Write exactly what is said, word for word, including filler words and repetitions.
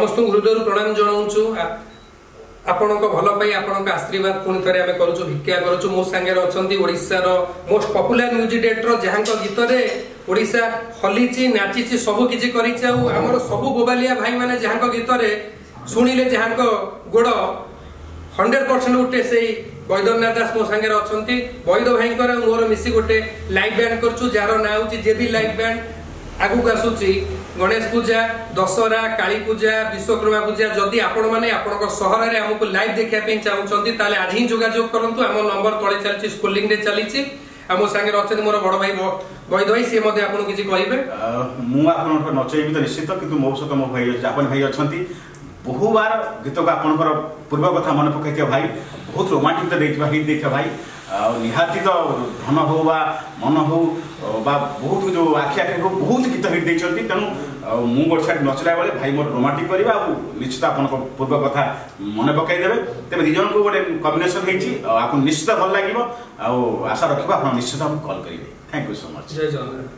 समस्त हृदय प्रणाम जनाऊँ आपण भल पाई आपण आशीर्वाद पुणी थे आम करूँ भिक्षा करूँ मो सांगे अच्छा ओडिशार मोस्ट पॉपुलर म्यूजिक डायरेक्टर जहाँ गीत ओडिशा हलीची नाची सबकि आमर सबू बोबालिया भाई मैंने जहाँ गीत शुणिले जहाँ गोड़ हंड्रेड परसेंट उठे से वैद्यनाथ दास मो सांगे अच्छा वैद भाई मोर मिसी गोटे लाइव बैंड करूँ जार ना हूँ जेबी लाइव बैंड आगू आसूची गणेश पूजा दशहरा काली पूजा विश्वकर्मा पूजा जदि आपण मैंने आपण सहर में आमको लाइव देखा चाहते आज ही जोगाजोग करूँ आम नंबर तले चलती स्कूलिंग चली आम सांगे अच्छा मोर बड़ भाई वैद भाई सी आपको किसी कहे मुझे नचेबी तो निश्चित कि मो सहित मो भाई आपन भाई अच्छा बहु बार गीत को आपंकर पूर्व कथा मन पकड़ भाई बहुत रोमांटिक तो देखा हिट देखा भाई निहाती तो धन हो बा मन हो बा बहुत जो आखि आखि हो बहुत गीत हिट देखते तेणु मु गोटे साइड नचला बेले भाई मोर रोमांटिक करवा निश्चित आप पूर्व कथा मन पकईदे तेज दिजन को गोटे कम्बिनेसन होती निश्चित भल लगे आशा रखा आप निश्चित कॉल करेंगे थैंक यू सो मच। जय जगन्नाथ।